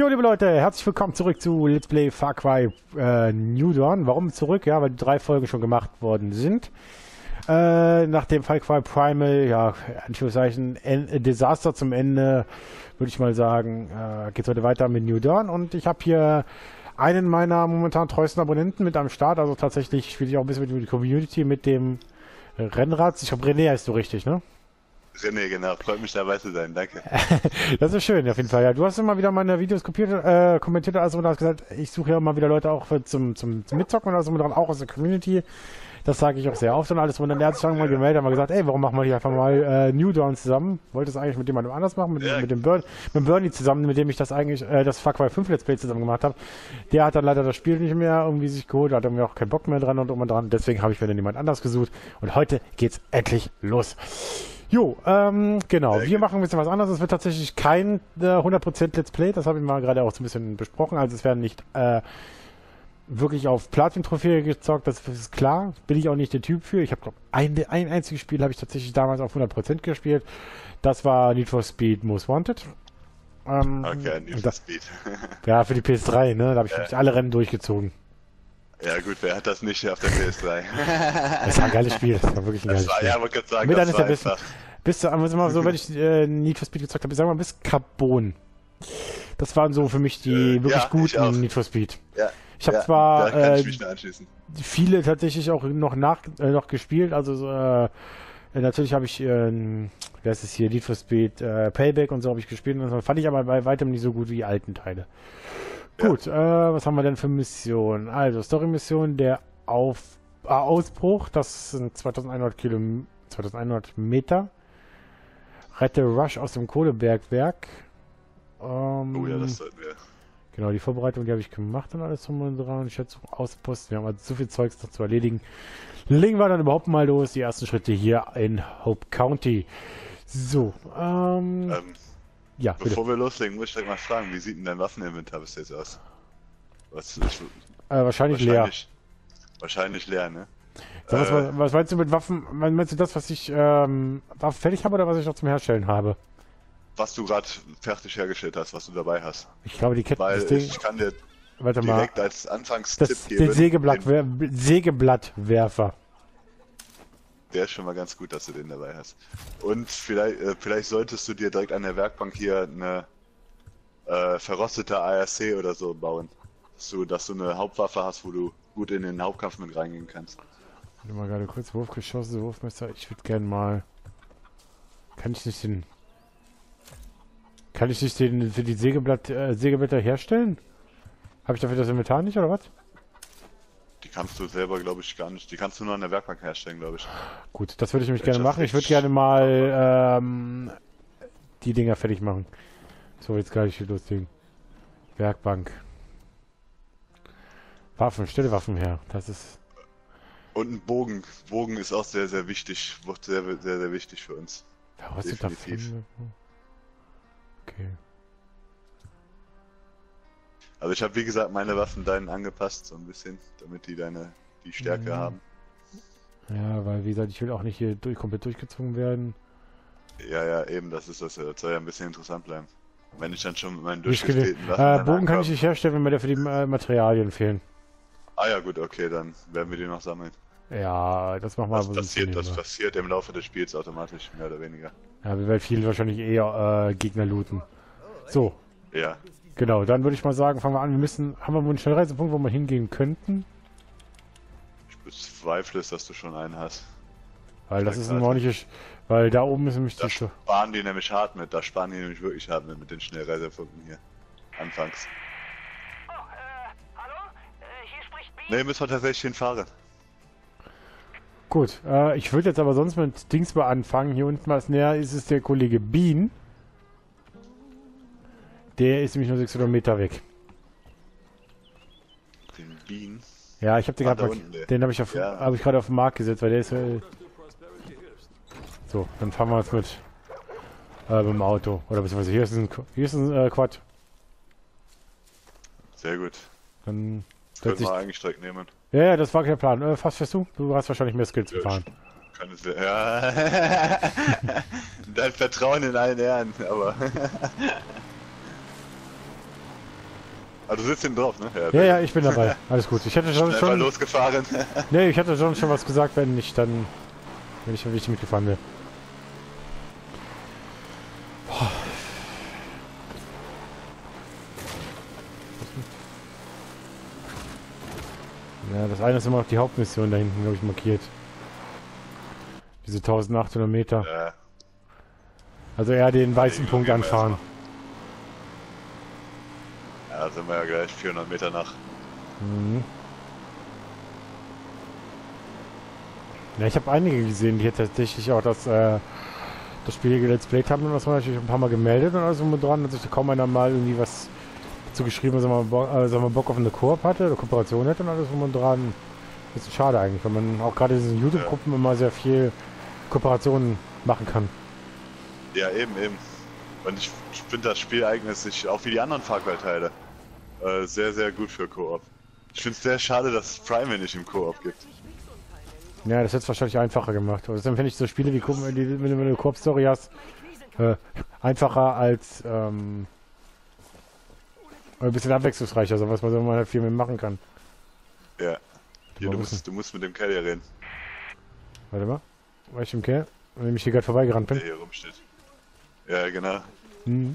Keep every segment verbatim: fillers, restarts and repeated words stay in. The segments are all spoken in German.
Jo, liebe Leute, herzlich willkommen zurück zu Let's Play Far Cry äh, New Dawn. Warum zurück? Ja, weil die drei Folgen schon gemacht worden sind. Äh, nach dem Far Cry Primal, ja, Anführungszeichen, ein Desaster zum Ende, würde ich mal sagen, äh, geht es heute weiter mit New Dawn. Und ich habe hier einen meiner momentan treuesten Abonnenten mit am Start. Also tatsächlich spiele ich auch ein bisschen mit der Community, mit dem Rennrad. Ich glaube, René heißt du richtig, ne? René, genau. Freut mich dabei zu sein. Danke. Das ist schön, auf jeden Fall. Ja, du hast immer wieder meine Videos kopiert, äh, kommentiert, also und hast gesagt, ich suche ja immer wieder Leute auch für, zum, zum, zum Mitzocken und also dran, auch aus der Community. Das sage ich auch sehr oft und alles. Und dann hat sich dann mal gemeldet und mal gesagt, ey, warum machen wir hier einfach mal äh, New Dawn zusammen? Wollte es eigentlich mit jemandem anders machen, mit, ja. mit dem Burn, mit Bernie zusammen, mit dem ich das eigentlich, äh, das Far Cry fünf Let's Play zusammen gemacht habe. Der hat dann leider das Spiel nicht mehr irgendwie sich geholt, hat irgendwie auch keinen Bock mehr dran und um und dran. Deswegen habe ich mir dann jemand anders gesucht. Und heute geht's endlich los. Jo, ähm, genau, wir machen ein bisschen was anderes. Es wird tatsächlich kein äh, hundert Prozent Let's Play, das habe ich mal gerade auch so ein bisschen besprochen. Also es werden nicht äh, wirklich auf Platin-Trophäe gezockt, das ist klar. Bin ich auch nicht der Typ für. Ich habe, glaube ein, ein einziges Spiel habe ich tatsächlich damals auf hundert Prozent gespielt. Das war Need for Speed Most Wanted. Ähm, okay, Need for das, Speed. Ja, für die P S drei, ne? Da habe ich ja. wirklich alle Rennen durchgezogen. Ja gut, wer hat das nicht auf der P S drei? Das war ein geiles Spiel, das war wirklich ein geiles war, Spiel. Ja, man kann sagen, Mit das eines war der besten. Bis zu, also immer so, wenn ich äh, Need for Speed gezockt habe, sagen wir mal bis Carbon. Das waren so für mich die äh, wirklich ja, guten Need for Speed. Ja. Ich habe ja, zwar da kann äh, ich mich nur anschließen. viele tatsächlich auch noch nach äh, noch gespielt, also äh, natürlich habe ich äh, wie heißt es hier, Need for Speed äh, Payback und so habe ich gespielt, und das fand ich aber bei weitem nicht so gut wie die alten Teile. Ja. Gut, äh, was haben wir denn für Missionen? Also Story-Mission, der Auf äh, Ausbruch, das sind zweitausendeinhundert Kilometer, zweitausendeinhundert Meter. Rette Rush aus dem Kohlebergwerk. Ähm, oh ja, das sollten wir. Genau, die Vorbereitung, die habe ich gemacht und alles drum und dran. Ich hätte Ausposten. Wir haben also so viel Zeugs noch zu erledigen. Legen wir dann überhaupt mal los. Die ersten Schritte hier in Hope County. So, ähm, ähm ja, bevor bitte. wir loslegen, muss ich direkt mal fragen, wie sieht denn dein Waffeninventar bis jetzt aus? Was, ich, äh, wahrscheinlich, wahrscheinlich leer. Wahrscheinlich leer, ne? So, was, äh, was meinst du mit Waffen? Meinst du das, was ich ähm, Waffen fertig habe oder was ich noch zum Herstellen habe? Was du gerade fertig hergestellt hast, was du dabei hast. Ich glaube, die Ketten. Weil das Ding, ich kann dir warte direkt mal, als Anfangstipp das, geben. Den Sägeblattwer Sägeblattwerfer. Der ist schon mal ganz gut, dass du den dabei hast. Und vielleicht, äh, vielleicht solltest du dir direkt an der Werkbank hier eine äh, verrostete A R C oder so bauen. Dass du, dass du eine Hauptwaffe hast, wo du gut in den Hauptkampf mit reingehen kannst. Warte mal gerade kurz, Wurfgeschosse, Wurfmesser. Ich würde gerne mal... Kann ich nicht den... Kann ich nicht den für die Sägeblatt, äh, Sägeblätter herstellen? Habe ich dafür das Inventar nicht, oder was? Die kannst du selber, glaube ich, gar nicht. Die kannst du nur an der Werkbank herstellen, glaube ich. Gut, das würde ich nämlich gerne machen. Ich würde gerne mal ähm, die Dinger fertig machen. So, jetzt gleich hier loslegen. Werkbank. Waffen, stelle Waffen her. Das ist... Und ein Bogen. Bogen ist auch sehr, sehr wichtig. Wird sehr, sehr, sehr wichtig für uns. Verrostet davon. Okay. Also ich habe, wie gesagt, meine Waffen deinen angepasst, so ein bisschen, damit die deine die Stärke mhm. haben. Ja, weil wie gesagt, ich will auch nicht hier durch, komplett durchgezogen werden. Ja, ja, eben, das ist das. Das soll ja ein bisschen interessant bleiben. Wenn ich dann schon mit meinen durchgespielten Waffen... Äh, Bogen kann ich nicht herstellen, wenn mir dafür die äh, Materialien fehlen. Ah ja, gut, okay, dann werden wir die noch sammeln. Ja, das machen wir das passiert, das passiert im Laufe des Spiels automatisch, mehr oder weniger. Ja, wir werden viel wahrscheinlich eher äh, Gegner looten. So. Ja. Genau, dann würde ich mal sagen, fangen wir an. Wir müssen, haben wir wohl einen Schnellreisepunkt, wo wir hingehen könnten? Ich bezweifle es, dass du schon einen hast. Weil das ist ein ordentliches, weil da oben ist nämlich da die... Da sparen die nämlich hart mit, da sparen die nämlich wirklich hart mit, mit den Schnellreisepunkten hier. Anfangs. Oh, äh, hallo? Äh, hier spricht B. Ne, müssen wir tatsächlich hinfahren. Gut, äh, ich würde jetzt aber sonst mit Dings mal anfangen. Hier unten was näher ist es der Kollege Bean. Der ist nämlich nur sechshundert Meter weg. Den Bean? Ja, ich habe den ah, gerade den habe ich, auf, ja. hab ich gerade auf den Markt gesetzt, weil der ist... Äh, so, dann fahren wir jetzt mit, äh, mit dem Auto. Oder beziehungsweise hier ist ein, hier ist ein äh, Quad. Sehr gut. Dann können wir eigentlich direkt nehmen. Ja, ja, das war kein Plan. Äh, fast fährst du? Du hast wahrscheinlich mehr Skills zu fahren. Kann es ja. Dein Vertrauen in allen Ehren, aber. Ah, du sitzt hinten drauf, ne? Ja, ja, ich bin dabei. Alles gut. Ich hätte schon Einfach schon... losgefahren. Nee, ich hätte schon, schon was gesagt, wenn ich dann... Wenn ich, wenn ich mitgefahren wäre. Boah. Ja, das eine ist immer noch die Hauptmission da hinten, glaube ich, markiert. Diese eintausendachthundert Meter. Ja. Also eher den weißen Ja, Punkt gehen wir anfahren. Ja, sind wir ja gleich vierhundert Meter nach. Mhm. Ja, ich habe einige gesehen, die jetzt tatsächlich auch das, äh, das Spiel Let's Play haben und das war natürlich ein paar Mal gemeldet und alles um dran, dass sich kaum einer mal irgendwie was dazu geschrieben, dass man Bock, äh, dass man Bock auf eine Koop hatte, eine Kooperation hätte und alles um und dran. Das ist schade eigentlich, weil man auch gerade in diesen YouTube-Gruppen immer sehr viel Kooperationen machen kann. Ja, eben, eben. Und ich finde, das Spiel eignet sich auch wie die anderen Far Cry-Teile äh, sehr, sehr gut für Koop. Ich finde es sehr schade, dass es Prime nicht im Koop gibt. Ja, das hätte es wahrscheinlich einfacher gemacht. Also dann finde ich so Spiele, die, die wenn du eine Koop-Story hast, äh, einfacher als ähm, ein bisschen abwechslungsreicher, so was man so mal viel mehr machen kann. Ja. Hier, du, musst, du musst mit dem Kerl hier reden. Warte mal. War ich im Kerl? Wenn ich hier gerade vorbeigerannt bin? Der hier rumsteht. Ja, genau. Mhm.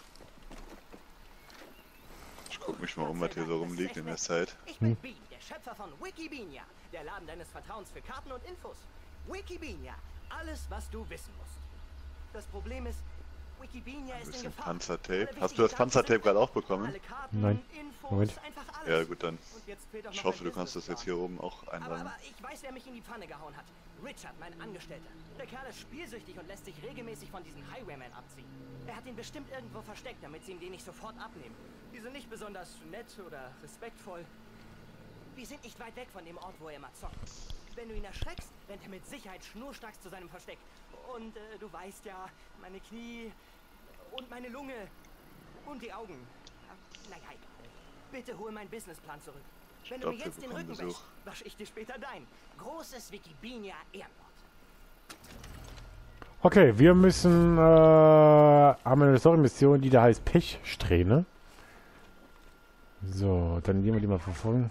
Ich guck mich mal um, was hier so rumliegt in der Zeit. Ich bin Bean, der Schöpfer von Wikibeania, der Laden deines Vertrauens für Karten und Infos. Wikibeania, alles, was du wissen musst. Das Problem ist, Wikibeania Ein ist in bisschen Gefahr. Panzertape. Hast du das Panzertape gerade auch bekommen? Alle Karten, Nein. Infos, Moment. einfach alles. Ja, gut, dann. Und jetzt fehlt auch Ich noch hoffe, ein du kannst das jetzt hier oben auch Aber, einladen. aber ich weiß, wer mich in die Pfanne gehauen hat. Richard, mein Angestellter. Der Kerl ist spielsüchtig und lässt sich regelmäßig von diesen Highwaymen abziehen. Er hat ihn bestimmt irgendwo versteckt, damit sie ihm den nicht sofort abnehmen. Die sind nicht besonders nett oder respektvoll. Wir sind nicht weit weg von dem Ort, wo er immer zockt. Wenn du ihn erschreckst, rennt er mit Sicherheit schnurstracks zu seinem Versteck. Und äh, du weißt ja, meine Knie und meine Lunge und die Augen. Naja, egal. Bitte hol meinen Businessplan zurück. Wenn du mir glaub, jetzt wir den bekommen Rücken Besuch. wäschst, wasche ich dir später dein. Großes Wikibeania Ehrenwort. Okay, wir müssen, äh, haben eine Story-Mission, die da heißt Pechsträhne. So, dann gehen wir die mal verfolgen.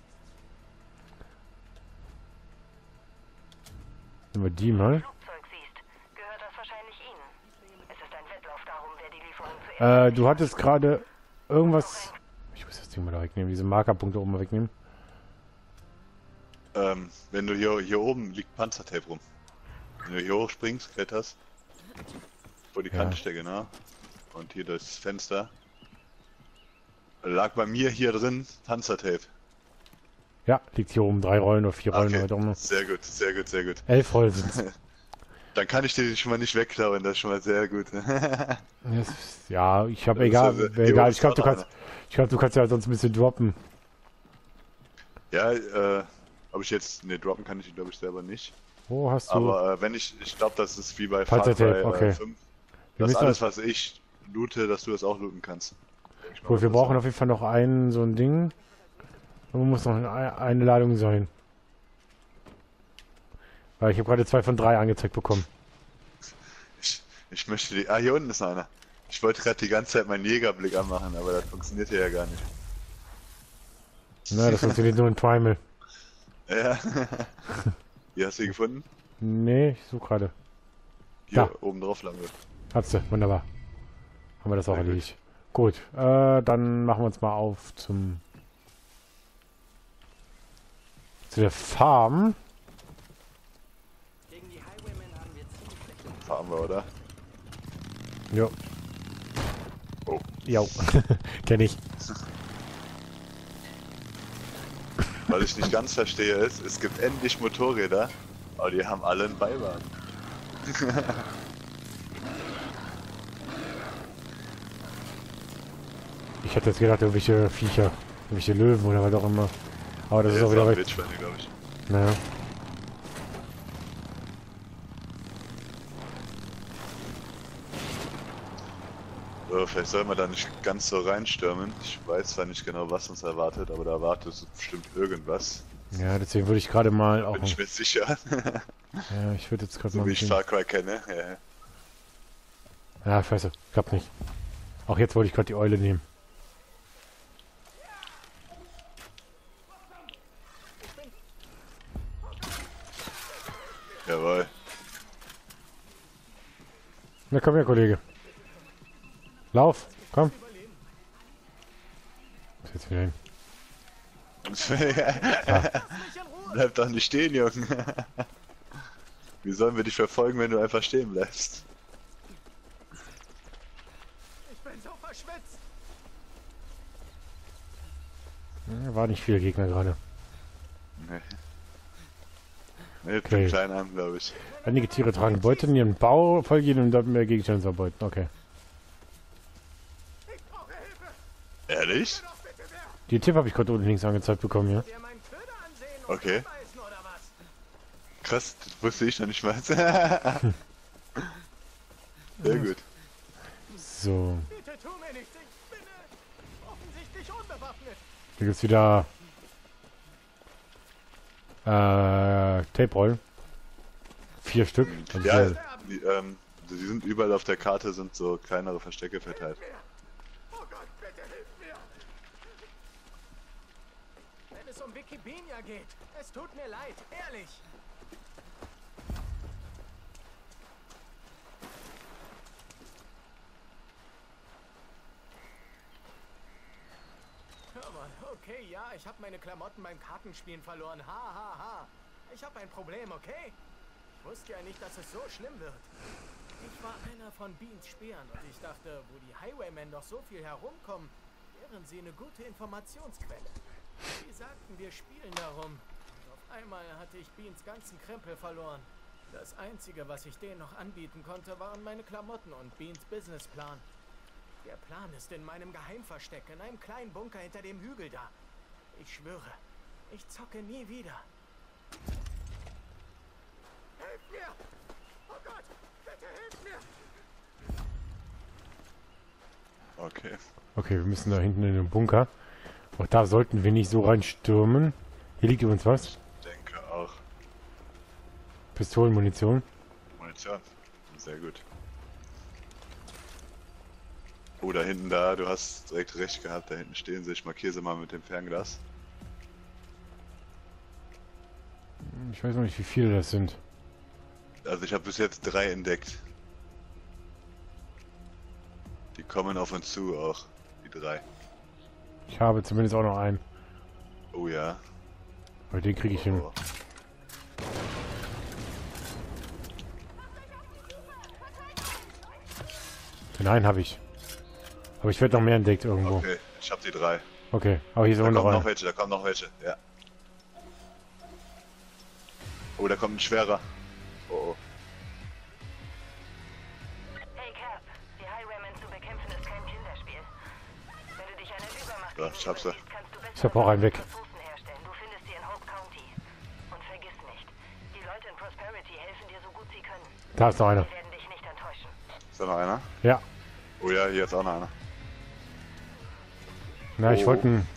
Nehmen wir die mal. Flugzeug siehst, gehört das wahrscheinlich Ihnen. Es ist ein Wettlauf darum, wer die Lieferung zuerst... Äh, du hattest gerade irgendwas... Ich muss das Ding mal da wegnehmen, diese Markerpunkte oben mal wegnehmen. Ähm, wenn du hier, hier oben liegt Panzertape rum. Wenn du hier hochspringst, kletterst, vor die Ja. Kante steht, genau. Und hier das Fenster. Lag bei mir hier drin Panzertape. Ja, liegt hier oben. Drei Rollen oder vier Rollen Okay, oder oben. sehr gut, sehr gut, sehr gut. Elf Rollen sind's. Dann kann ich dir den schon mal nicht wegklauen, das ist schon mal sehr gut. Das ist- Ja, ich habe Das ist egal, also- egal. hier Ich glaube, du oben ist kannst, ich glaube, du kannst ja sonst ein bisschen droppen. Ja, äh, ob ich jetzt, ne, droppen kann ich glaube ich selber nicht. Wo hast du? Aber äh, wenn ich, ich glaube, das ist wie bei Far Panzertape, Cry okay. äh, fünf. Wir Das müssen alles, das- was ich loote, dass du das auch looten kannst. Ich Gut, wir brauchen auf jeden Fall noch einen, so ein Ding. Und muss noch eine, eine Ladung sein. Weil ich habe gerade zwei von drei angezeigt bekommen. Ich, ich möchte die. Ah, hier unten ist einer. Ich wollte gerade die ganze Zeit meinen Jägerblick anmachen, aber das funktioniert hier ja gar nicht. Na, das funktioniert nur in Primal. Ja. Hier hast du ihn gefunden? Nee, ich suche gerade. Hier Da. oben drauf lang wird. Hab's du, wunderbar. Haben wir das auch Sehr gut. erledigt. Gut, äh, dann machen wir uns mal auf zum... zu der Farm. Gegen die Highwaymen haben wir ziemlich schlechte Fahren wir, oder? Jo. Oh. Jo. Kenn ich. Was ich nicht ganz verstehe ist, es gibt endlich Motorräder, aber die haben alle einen Beiwagen. Ich hätte jetzt gedacht, irgendwelche Viecher. Irgendwelche Löwen oder was auch immer. Aber das ist Ja, auch wieder waren weg. Wildschweine, glaube ich. Naja. So, vielleicht soll man da nicht ganz so reinstürmen. Ich weiß zwar nicht genau, was uns erwartet, aber da erwartet bestimmt irgendwas. Ja, deswegen würde ich gerade mal auch... Bin ich mir sicher. Ja, ich würde jetzt gerade mal... So wie ein ich bisschen- Far Cry kenne. Ja. Ja, scheiße. Klappt nicht. Auch jetzt wollte ich gerade die Eule nehmen. Jawohl. Na komm her, Kollege. Lauf, komm. Ist jetzt wieder hin. Bleib doch nicht stehen, Junge. Wie sollen wir dich verfolgen, wenn du einfach stehen bleibst? Ich bin so verschwitzt. Ja, war nicht viele Gegner gerade. Nee. Nee, Okay. okay. Klein an, glaube ich. Einige Tiere tragen Beute in ihren Bau, vollgehen und dann mehr Gegenstände verbeuten. Okay. Ich brauche Hilfe. Ehrlich? Doch bitte wer? Den Tipp habe ich gerade unten links angezeigt bekommen, ja. Der meinen Köder ansehen und Okay. beißen oder was? Krass, das wusste ich noch nicht mal. Sehr gut. So, Bitte tu mir nichts. Ich bin äh, offensichtlich unbewaffnet. hier gibt's wieder äh, Tape-Rollen. Vier Stück. Also Ja, sehr- die, ähm, die sind überall auf der Karte, sind so kleinere Verstecke verteilt. Oh Gott, bitte hilf mir. Wenn es um Wikipedia geht, es tut mir leid, ehrlich. Hör mal, okay, ja, ich habe meine Klamotten beim Kartenspielen verloren. Ha, ha, ha. Ich habe ein Problem, okay? Ich wusste ja nicht, dass es so schlimm wird. Ich war einer von Beans Speeren und ich dachte, wo die Highwaymen doch so viel herumkommen, wären sie eine gute Informationsquelle. Sie sagten, wir spielen darum. Und auf einmal hatte ich Beans ganzen Krempel verloren. Das Einzige, was ich denen noch anbieten konnte, waren meine Klamotten und Beans Businessplan. Der Plan ist in meinem Geheimversteck, in einem kleinen Bunker hinter dem Hügel da. Ich schwöre, ich zocke nie wieder. Hilf mir! Oh Gott, bitte hilf mir! Okay. Okay, wir müssen da hinten in den Bunker. Auch da sollten wir nicht so reinstürmen. Hier liegt übrigens was. Denke auch. Pistolenmunition. Munition. Sehr gut. Oh, da hinten da, du hast direkt recht gehabt, da hinten stehen sie. Ich markiere sie mal mit dem Fernglas. Ich weiß noch nicht, wie viele das sind. Also ich habe bis jetzt drei entdeckt. Die kommen auf uns zu auch, die drei. Ich habe zumindest auch noch einen. Oh ja. Aber den kriege ich hin. Oh. Den einen habe ich. Aber ich werde noch mehr entdeckt irgendwo. Okay, ich habe die drei. Okay, aber hier ist Da auch noch kommen noch ein. welche, da kommen noch welche, ja. Oh, da kommt ein schwerer. Oh, oh. Hey Cap, die Highwaymen zu bekämpfen ist kein Kinderspiel. Wenn du dich einer Übermacht Ja, ich hab's ja. gegenübersiehst, kannst du besser Ich hab auch einen weg. Ressourcen herstellen. Du findest sie in Hope County. Und vergiss nicht, die Leute in Prosperity helfen dir so gut sie können. Da ist noch einer. Sie werden dich nicht enttäuschen. Ist da noch einer? Ja. Oh ja, hier ist auch noch einer. Na, ich Oh. wollte einen.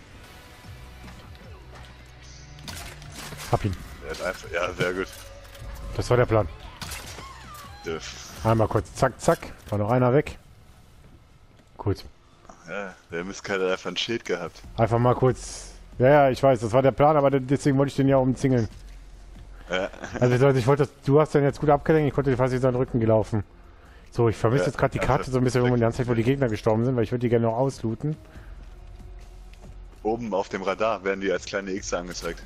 Hab ihn. Der ist einfach, ja, sehr gut. Das war der Plan. Dürf. Einmal kurz zack, zack. War noch einer weg. Gut. Ja, der Mistkerl hat einfach ein Schild gehabt. Einfach mal kurz. Ja, ja, ich weiß, das war der Plan, aber deswegen wollte ich den ja umzingeln. Ja. Also, also ich wollte das, du hast den jetzt gut abgelenkt, ich konnte fast in seinen Rücken gelaufen. So, ich vermisse Ja, jetzt gerade die ja, Karte so ein bisschen, wo man die ganze Zeit, wo die Gegner gestorben sind, weil ich würde die gerne noch auslooten. Oben auf dem Radar werden die als kleine X angezeigt.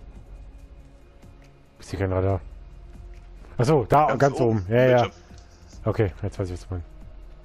Ist hier kein Radar? Achso, da, ganz, oben. Ja, ja. Bildschirm. Okay, jetzt weiß ich, was du meinst.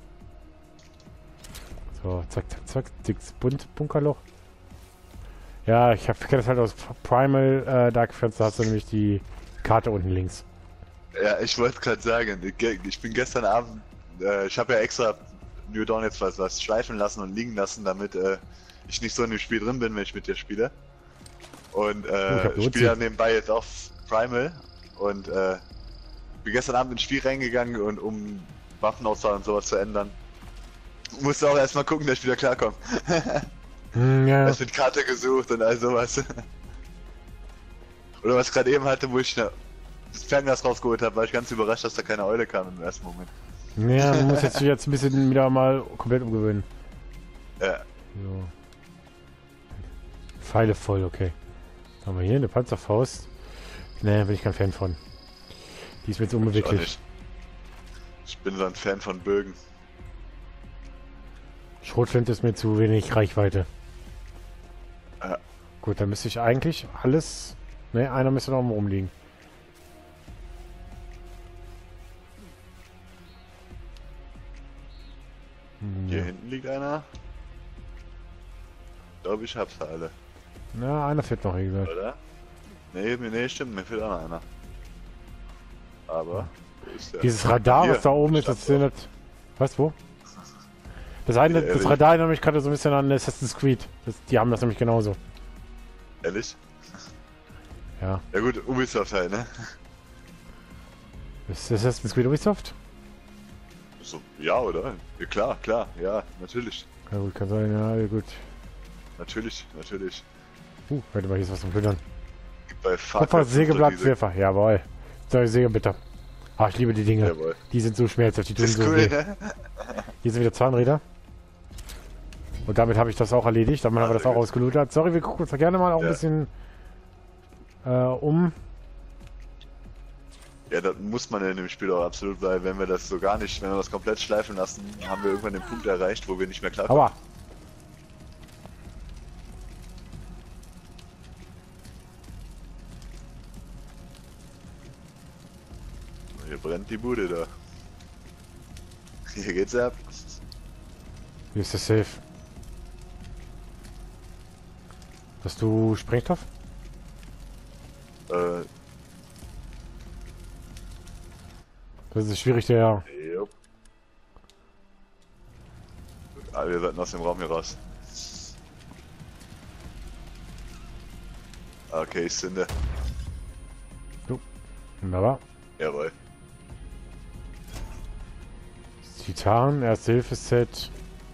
So, zack, zack, zack. Dickes Bunt Bunkerloch. Ja, ich kenne das halt aus Primal äh, Dark Defense, da hast du nämlich die Karte unten links. Ja, ich wollte gerade sagen, ich- ich bin gestern Abend, äh, ich habe ja extra New Dawn jetzt was, was schleifen lassen und liegen lassen, damit äh, ich nicht so in dem Spiel drin bin, wenn ich mit dir spiele. Und Oh, ich äh, hab ich spiele ja Uzi. nebenbei jetzt auch Primal und äh, bin gestern Abend ins Spiel reingegangen und um Waffenauswahl und sowas zu ändern, musste auch erstmal gucken, dass ich wieder klarkomme. Hm, ja, Erst mit Karte gesucht und all sowas. Oder was ich gerade eben hatte, wo ich ne, das Fernglas rausgeholt habe, war ich ganz überrascht, dass da keine Eule kam im ersten Moment. ja, man muss jetzt, jetzt ein bisschen wieder mal komplett umgewöhnen. Ja. So. Pfeile voll, okay. Was haben wir hier? Eine Panzerfaust. Ne, bin ich kein Fan von. Die ist mir zu Ich auch unbeweglich. nicht. Ich bin so ein Fan von Bögen. Schrotflinte ist mir zu wenig Reichweite. Ja. Gut, dann müsste ich eigentlich alles... Ne, einer müsste noch rumliegen. Hier hinten liegt einer. Ich glaube, ich hab's alle. Na, einer fehlt noch, wie gesagt. Oder? Nee, mir- nee, stimmt, mir fehlt auch noch einer. Aber, wo ist der? Dieses Radar, Hier, was da oben ist, das stand erinnert... Was, wo? Das eine, Ja, das ehrlich. Radar erinnert mich gerade so ein bisschen an Assassin's Creed. Das, die haben das nämlich genauso. Ehrlich? Ja. Ja gut, Ubisoft halt, ne? Ist das Assassin's Creed Ubisoft? So, ja, oder? Ja, klar, klar, ja, natürlich. Ja gut, kann sein, ja, gut. Natürlich, natürlich. Uh, warte mal, hier ist was zum Plündern. Gibt bei Far Kupfer, Cry fünf Sägeblattwerfer, jawohl. Solche Sägebitter. Ah, ich liebe die doch Dinge. diese- Jawohl. Die sind so schmerzhaft, die tun Das ist so cool, weh. ne? Hier sind wieder Zahnräder. Und damit habe ich das auch erledigt. Damit haben wir das sehr auch gut. ausgelootet. Sorry, wir gucken uns da gerne mal auch ein Ja. bisschen äh, um. Ja, das muss man in dem Spiel auch absolut, weil wenn wir das so gar nicht, wenn wir das komplett schleifen lassen, haben wir irgendwann den Punkt erreicht, wo wir nicht mehr klarkommen. Aua. Hier brennt die Bude da. Hier geht's ab. Hier ist der Safe. Hast du Sprengstoff? Äh, Das ist schwierig, der... jupp. Ah, wir sollten aus dem Raum hier raus. Okay, ich zünde. Wunderbar. Jawohl. Titan, Erste-Hilfe-Set.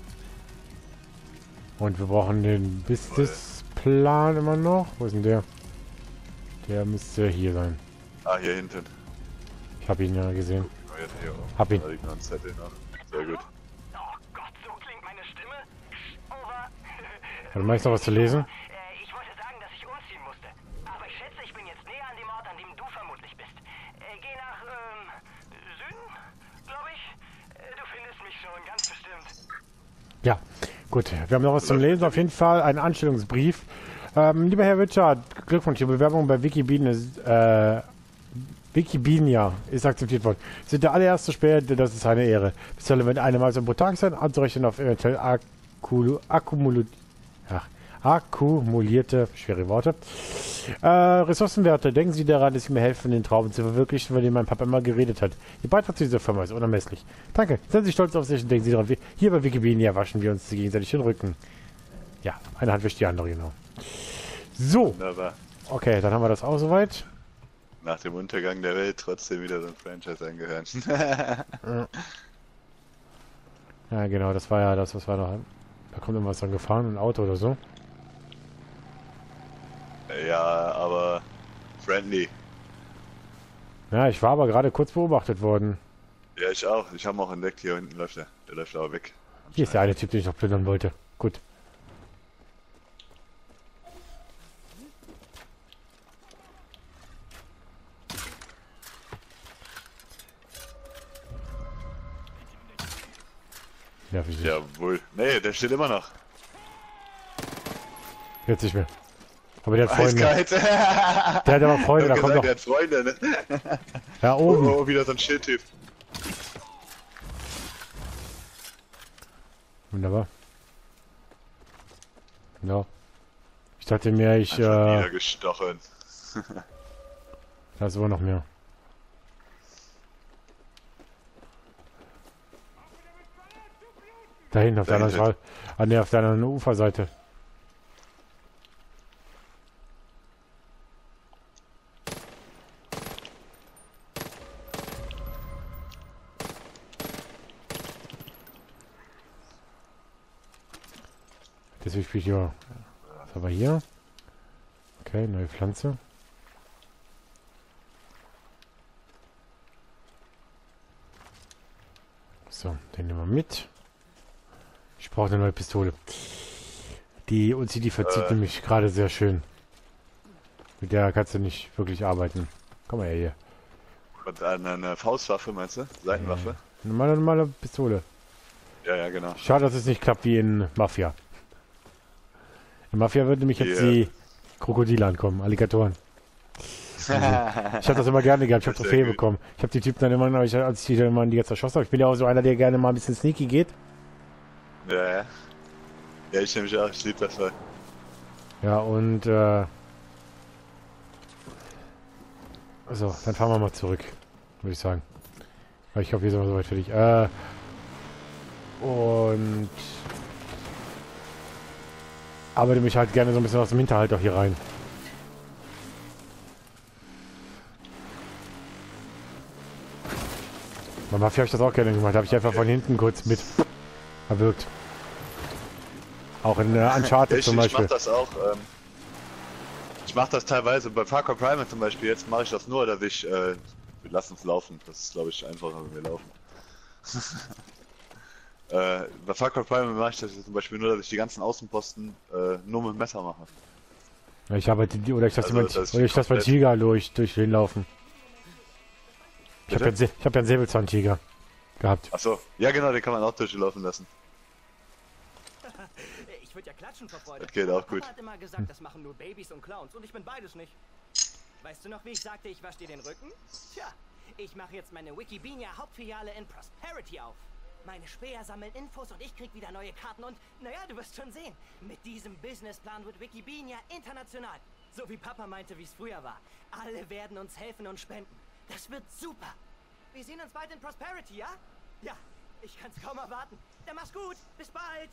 Und wir brauchen den Businessplan immer noch. Wo ist denn der? Der müsste hier sein. Ah, hier hinten. Ich habe ihn ja gesehen. Oh, jetzt hier auch. Hab ihn. Da liegt noch ein Zettel noch. Sehr gut. Oh Gott, so klingt meine Stimme. Over. Warte mal, ist noch was zu lesen? Äh, ich wollte sagen, dass ich umziehen musste. Aber ich schätze, ich bin jetzt näher an dem Ort, an dem du vermutlich bist. Äh, geh nach, ähm, Süden, glaube ich. Äh, du findest mich schon, ganz bestimmt. Ja, gut. Wir haben noch was zum Lesen. Auf jeden Fall ein Anstellungsbrief. Ähm, lieber Herr Richard, Glückwunsch. Die Bewerbung bei Wikipedia ist, äh, Wikipedia ist akzeptiert worden. Sie sind der allererste Spieler, das ist eine Ehre. Bisher mit einem also pro Tag sein, anzurechnen auf eventuell akkulu- akkumuliert, ach, akkumulierte, schwere Worte. Äh, Ressourcenwerte. Denken Sie daran, dass Sie mir helfen, den Traum zu verwirklichen, von dem mein Papa immer geredet hat. Ihr Beitrag zu dieser Firma ist unermesslich. Danke. Seien Sie stolz auf sich und denken Sie daran, wir- hier bei Wikipedia waschen wir uns gegenseitig den Rücken. Ja, eine Hand wäscht die andere, genau. So, Wunderbar. okay, dann haben wir das auch soweit. Nach dem Untergang der Welt trotzdem wieder so ein Franchise angehören. Ja, genau, das war ja das, was war da. Da kommt irgendwas dann gefahren, ein Auto oder so. ja, aber friendly. Ja, ich war aber gerade kurz beobachtet worden. Ja, ich auch. Ich habe auch entdeckt, hier hinten läuft er. Der läuft aber weg. Hier ist der eine Typ, den ich noch plündern wollte. Gut. Ja, wie Jawohl. Nee, der steht immer noch. Jetzt nicht mehr. Aber der hat Freunde. Eiskalt. Der hat aber Freunde, da Ich hab kommt gesagt, noch. der hat Freunde, ne? Ja, Oh, oben. oh, wieder so ein Schildtyp. Wunderbar. Ja. Ich dachte mir, ich, Einfach äh, niedergestochen. da ist aber noch mehr. Da hinten auf der anderen Dahinter. Seite. Ah, ne, auf der anderen Uferseite. Deswegen spiele ich hier. Was haben wir hier? Okay, neue Pflanze. So, den nehmen wir mit. Ich brauche eine neue Pistole. Die U C D verzieht Äh. nämlich gerade sehr schön. Mit der kannst du nicht wirklich arbeiten. Komm mal her hier. Und an eine Faustwaffe, meinst du? Seitenwaffe? Eine normale, normale Pistole. Ja, ja, genau. Schade, dass es nicht klappt wie in Mafia. In Mafia würden nämlich jetzt Yeah. die Krokodile ankommen, Alligatoren. Also, ich habe das immer gerne gehabt, ich habe Das ist Trophäe sehr gut. bekommen. Ich habe die Typen dann immer, als ich die dann immer die jetzt erschossen habe. Ich bin ja auch so einer, der gerne mal ein bisschen sneaky geht. Ja, ja. Ja, ich nämlich auch, ich liebe das voll. Ja, und äh... so, dann fahren wir mal zurück, würde ich sagen. Weil ich glaube, wir sind mal soweit für dich. Äh... Und... arbeite mich halt gerne so ein bisschen aus dem Hinterhalt auch hier rein. Bei Mafia habe ich das auch gerne gemacht. Da habe ich einfach von hinten kurz mit erwürgt. Auch in äh, Uncharted Ja, ich, zum ich Beispiel. mach das auch. Ähm, ich mach das teilweise bei Far Cry Primal zum Beispiel. Jetzt mache ich das nur, dass ich. Äh, wir lassen uns laufen. Das ist, glaube ich, einfacher, wenn wir laufen. äh, bei Far Cry Primal mache ich das zum Beispiel nur, dass ich die ganzen Außenposten äh, nur mit dem Messer mache. Ja, ich arbeite die, oder ich lasse Also, mein, das ist oder ich lasse mein komplett- Tiger durch, durch den laufen. Ich habe ja, Bitte? einen Se- ich hab ja einen Säbelzahntiger gehabt. Achso, ja genau, den kann man auch durchlaufen lassen. Ich würde ja klatschen vor Freude. Das geht Aber auch gut. Papa hat immer gesagt, das machen nur Babys und Clowns und ich bin beides nicht. Weißt du noch, wie ich sagte, ich wasche dir den Rücken? Tja, ich mache jetzt meine Wikibeania Hauptfiliale in Prosperity auf. Meine Späher sammeln Infos und ich krieg wieder neue Karten und, naja, du wirst schon sehen. Mit diesem Businessplan wird Wikibeania international. So wie Papa meinte, wie es früher war. Alle werden uns helfen und spenden. Das wird super. Wir sehen uns bald in Prosperity, ja? Ja, ich kann's kaum erwarten. Dann mach's gut. Bis bald.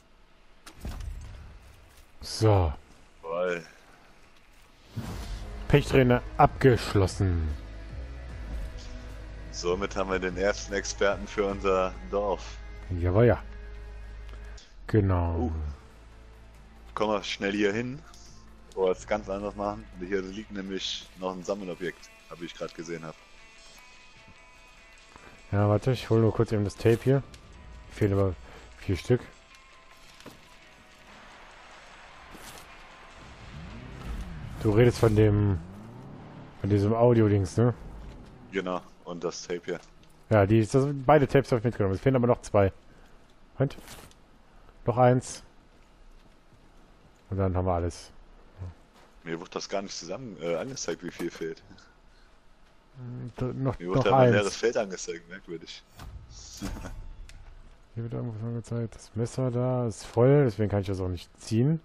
So, Voll. Pechtrainer abgeschlossen. Somit haben wir den ersten Experten für unser Dorf. Jawohl, ja. Genau. Oh. Kommen wir schnell hier hin. Oder es ganz anders machen. Hier liegt nämlich noch ein Sammelobjekt, habe ich gerade gesehen habe. Ja, warte, ich hole nur kurz eben das Tape hier. Fehlen aber vier Stück. Du redest von dem... von diesem Audio-Dings, ne? Genau, und das Tape hier. Ja, die, das, beide Tapes habe ich mitgenommen. Es fehlen aber noch zwei. Und? Noch eins. Und dann haben wir alles. Mir wurde das gar nicht zusammen äh, angezeigt, wie viel fehlt. Da, noch Mir wurde noch da ein leeres eins. Feld angezeigt, merkwürdig. Hier wird irgendwas angezeigt. Das Messer da ist voll, deswegen kann ich das auch nicht ziehen.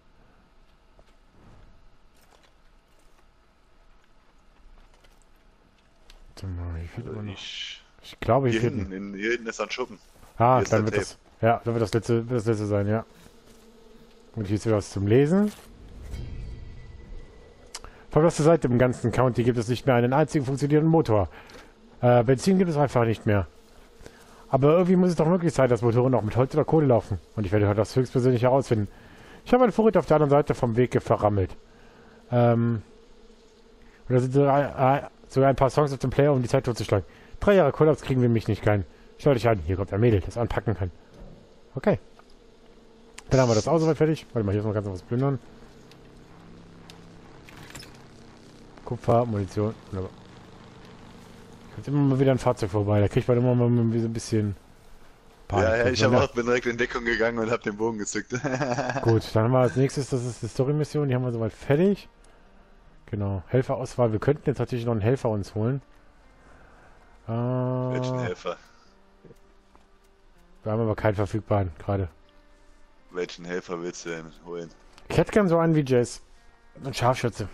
Warte mal, wie viel Also immer noch? ich, Ich glaube, hier hier, fehlt... hinten, in, hier hinten ist ein Schuppen. Ah, hier ist dann der wird das... Ja, dann wird das letzte, wird das letzte sein, ja. Und hier ist wieder was zum Lesen. Von der Seite im ganzen County gibt es nicht mehr einen einzigen funktionierenden Motor. Äh, Benzin gibt es einfach nicht mehr. Aber irgendwie muss es doch möglich sein, dass Motoren auch mit Holz oder Kohle laufen. Und ich werde das höchstpersönlich herausfinden. Ich habe ein Vorrat auf der anderen Seite vom Weg verrammelt. Ähm... Und da sind so, äh, sogar ein paar Songs auf dem Player, um die Zeit totzuschlagen. Drei Jahre Kollaps kriegen wir mich nicht keinen. Schau dich an, hier kommt ein Mädel, das anpacken kann. Okay. Dann haben wir das auch soweit fertig. Warte mal, hier ist noch ganz was plündern. Kupfer, Munition. Wunderbar. Kommt immer mal wieder ein Fahrzeug vorbei, da kriegt man immer mal so ein bisschen Panik. Ja, ja, ich Na, habe auch, bin direkt in Deckung gegangen und habe den Bogen gezückt. Gut, dann haben wir als nächstes, das ist die Story-Mission, die haben wir soweit fertig. Genau, Helferauswahl. Wir könnten jetzt natürlich noch einen Helfer uns holen. Äh, Welchen Helfer? Wir haben aber keinen verfügbaren gerade. Welchen Helfer willst du denn holen? Ich hätte gern so einen wie Jace. Ein Scharfschütze.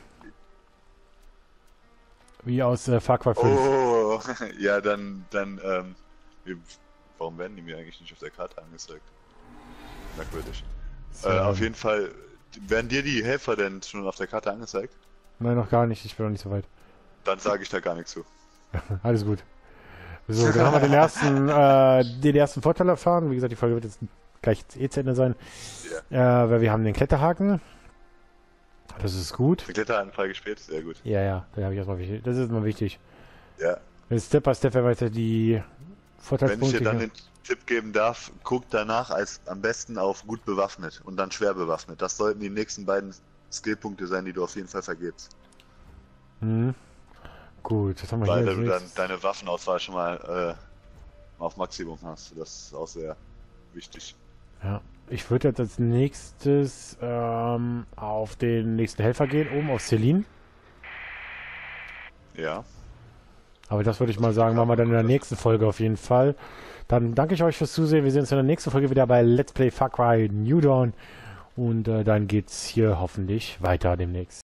Wie aus äh, Far Cry fünf. Oh, ja, dann, dann, ähm, wie, warum werden die mir eigentlich nicht auf der Karte angezeigt? Merkwürdig. So, Äh, auf jeden Fall, werden dir die Helfer denn schon auf der Karte angezeigt? Nein, noch gar nicht. Ich bin noch nicht so weit. Dann sage ich da gar nichts zu. Alles gut. So, dann haben wir den ersten, äh, den ersten Vorteil erfahren. Wie gesagt, die Folge wird jetzt gleich eh zu Ende sein. Ja. Äh, weil wir haben den Kletterhaken. Das ist gut. Den Kletterhaken freigespielt, sehr gut. Ja, ja, da habe ich erstmal wichtig. Das ist mal wichtig. Ja. Step by Step weiter die Wenn ich Vorteilspunkte. dir dann hier- den Tipp geben darf, guck danach als am besten auf gut bewaffnet und dann schwer bewaffnet. Das sollten die nächsten beiden Skillpunkte sein, die du auf jeden Fall vergibst. Mhm. Gut, das haben wir Weil hier. du dann jetzt. deine Waffenauswahl schon mal äh, auf Maximum hast. Das ist auch sehr wichtig. Ja, ich würde jetzt als nächstes ähm, auf den nächsten Helfer gehen, oben auf Celine. Ja. Aber das würde ich mal sagen, machen wir dann in der nächsten Folge auf jeden Fall. Dann danke ich euch fürs Zusehen. Wir sehen uns in der nächsten Folge wieder bei Let's Play Far Cry New Dawn. Und äh, dann geht's hier hoffentlich weiter demnächst.